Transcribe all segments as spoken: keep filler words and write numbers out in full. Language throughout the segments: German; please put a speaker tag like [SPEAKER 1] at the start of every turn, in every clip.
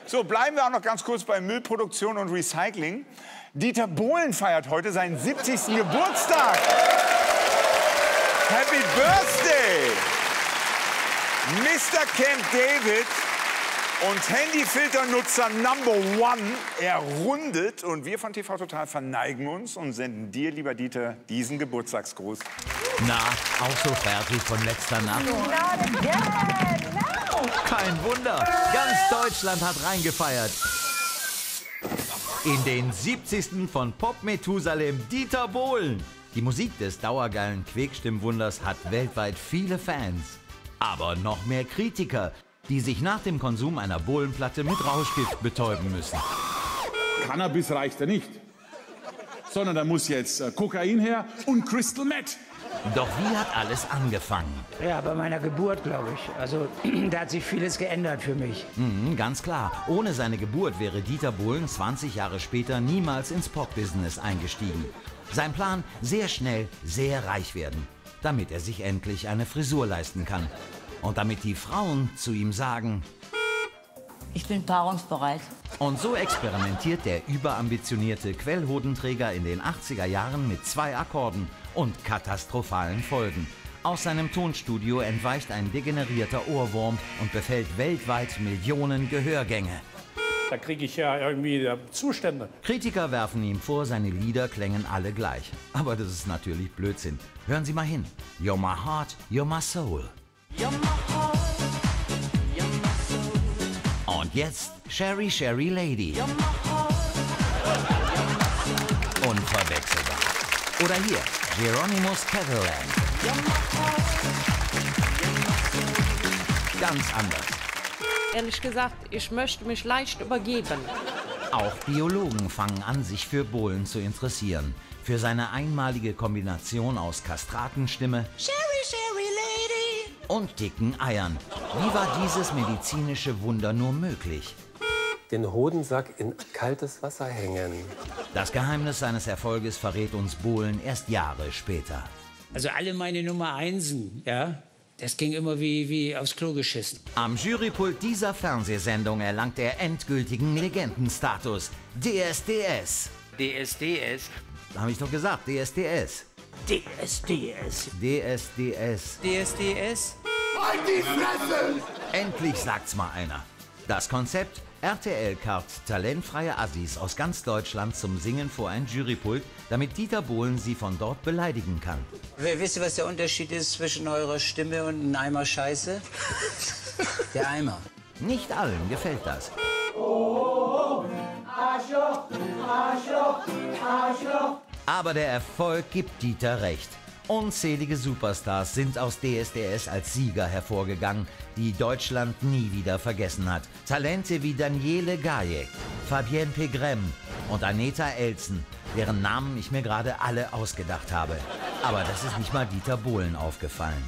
[SPEAKER 1] So, bleiben wir auch noch ganz kurz bei Müllproduktion und Recycling. Dieter Bohlen feiert heute seinen siebzigsten Geburtstag. Happy Birthday! Mister Camp David und Handyfilternutzer Number One, er rundet. Und wir von T V Total verneigen uns und senden dir, lieber Dieter, diesen Geburtstagsgruß.
[SPEAKER 2] Na, auch so fertig von letzter Nacht? Kein Wunder, ganz Deutschland hat reingefeiert. In den siebzigsten von Pop Methusalem, Dieter Bohlen. Die Musik des dauergeilen Quäkstimmwunders hat weltweit viele Fans. Aber noch mehr Kritiker, die sich nach dem Konsum einer Bohlenplatte mit Rauschgift betäuben müssen.
[SPEAKER 3] Cannabis reicht ja nicht, sondern da muss jetzt äh, Kokain her und Crystal Meth.
[SPEAKER 2] Doch wie hat alles angefangen?
[SPEAKER 4] Ja, bei meiner Geburt, glaube ich. Also, da hat sich vieles geändert für mich.
[SPEAKER 2] Mhm, ganz klar. Ohne seine Geburt wäre Dieter Bohlen zwanzig Jahre später niemals ins Pop-Business eingestiegen. Sein Plan, sehr schnell sehr reich werden, damit er sich endlich eine Frisur leisten kann. Und damit die Frauen zu ihm sagen:
[SPEAKER 5] Ich bin paarungsbereit.
[SPEAKER 2] Und so experimentiert der überambitionierte Quellhodenträger in den achtziger Jahren mit zwei Akkorden und katastrophalen Folgen. Aus seinem Tonstudio entweicht ein degenerierter Ohrwurm und befällt weltweit Millionen Gehörgänge.
[SPEAKER 6] Da kriege ich ja irgendwie Zustände.
[SPEAKER 2] Kritiker werfen ihm vor, seine Lieder klängen alle gleich. Aber das ist natürlich Blödsinn. Hören Sie mal hin. You're my heart, you're my soul.
[SPEAKER 5] You're my heart, you're my soul.
[SPEAKER 2] Und jetzt Sherry Sherry Lady.
[SPEAKER 5] You're my heart,
[SPEAKER 2] Unverwechselbar. Oder hier Hieronymus Catalan.
[SPEAKER 5] you're my heart, you're my soul.
[SPEAKER 2] Ganz anders.
[SPEAKER 7] Ehrlich gesagt, ich möchte mich leicht übergeben.
[SPEAKER 2] Auch Biologen fangen an, sich für Bohlen zu interessieren. Für seine einmalige Kombination aus Kastratenstimme
[SPEAKER 5] Sherry, Sherry Lady.
[SPEAKER 2] und dicken Eiern. Wie war dieses medizinische Wunder nur möglich?
[SPEAKER 8] Den Hodensack in kaltes Wasser hängen.
[SPEAKER 2] Das Geheimnis seines Erfolges verrät uns Bohlen erst Jahre später.
[SPEAKER 4] Also alle meine Nummer Einsen, ja, das ging immer wie, wie aufs Klo geschissen.
[SPEAKER 2] Am Jurypult dieser Fernsehsendung erlangt er endgültigen Legendenstatus. D S D S.
[SPEAKER 4] D S D S.
[SPEAKER 2] Habe ich doch gesagt, D S D S.
[SPEAKER 4] D S D S.
[SPEAKER 2] D S D S.
[SPEAKER 4] D S D S.
[SPEAKER 3] Halt die Fresse!
[SPEAKER 2] Endlich sagt's mal einer. Das Konzept: R T L karrt talentfreie Assis aus ganz Deutschland zum Singen vor ein Jurypult, damit Dieter Bohlen sie von dort beleidigen kann.
[SPEAKER 4] Wisst ihr, was der Unterschied ist zwischen eurer Stimme und einem Eimer Scheiße? Der Eimer.
[SPEAKER 2] Nicht allen gefällt das. Aber der Erfolg gibt Dieter recht. Unzählige Superstars sind aus D S D S als Sieger hervorgegangen, die Deutschland nie wieder vergessen hat. Talente wie Daniele Gajek, Fabienne Pegrem und Aneta Elzen, deren Namen ich mir gerade alle ausgedacht habe. Aber das ist nicht mal Dieter Bohlen aufgefallen.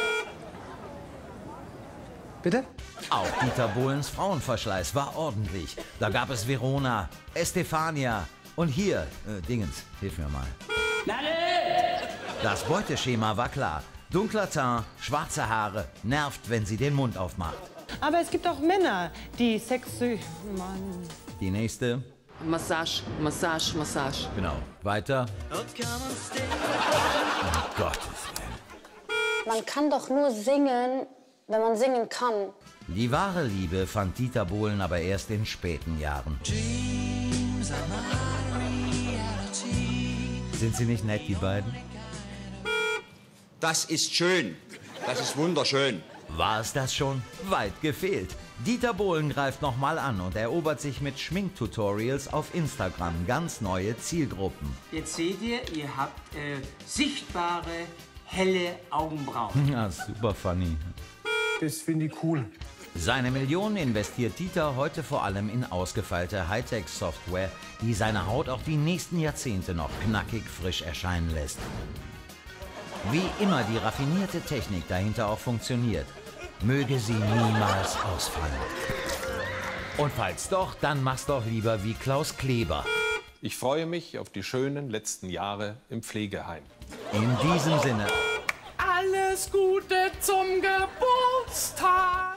[SPEAKER 8] Bitte?
[SPEAKER 2] Auch Dieter Bohlens Frauenverschleiß war ordentlich. Da gab es Verona, Estefania und hier, äh, Dingens, hilf mir mal. Das Beuteschema war klar. Dunkler Teint, schwarze Haare, nervt, wenn sie den Mund aufmacht.
[SPEAKER 7] Aber es gibt auch Männer, die sexy... Mann.
[SPEAKER 2] Die nächste.
[SPEAKER 7] Massage, Massage, Massage.
[SPEAKER 2] Genau. Weiter. Um Gottes Willen.
[SPEAKER 9] Man kann doch nur singen, wenn man singen kann.
[SPEAKER 2] Die wahre Liebe fand Dieter Bohlen aber erst in späten Jahren. Sind sie nicht nett, die beiden?
[SPEAKER 10] Das ist schön. Das ist wunderschön.
[SPEAKER 2] War es das schon? Weit gefehlt. Dieter Bohlen greift nochmal an und erobert sich mit Schminktutorials auf Instagram ganz neue Zielgruppen.
[SPEAKER 4] Jetzt seht ihr, ihr habt äh, sichtbare, helle Augenbrauen.
[SPEAKER 2] Ja, super funny.
[SPEAKER 3] Das finde ich cool.
[SPEAKER 2] Seine Millionen investiert Dieter heute vor allem in ausgefeilte Hightech-Software, die seine Haut auch die nächsten Jahrzehnte noch knackig frisch erscheinen lässt. Wie immer die raffinierte Technik dahinter auch funktioniert, möge sie niemals ausfallen. Und falls doch, dann mach's doch lieber wie Klaus Kleber.
[SPEAKER 11] Ich freue mich auf die schönen letzten Jahre im Pflegeheim.
[SPEAKER 2] In diesem Sinne.
[SPEAKER 7] Alles Gute zum Geburtstag!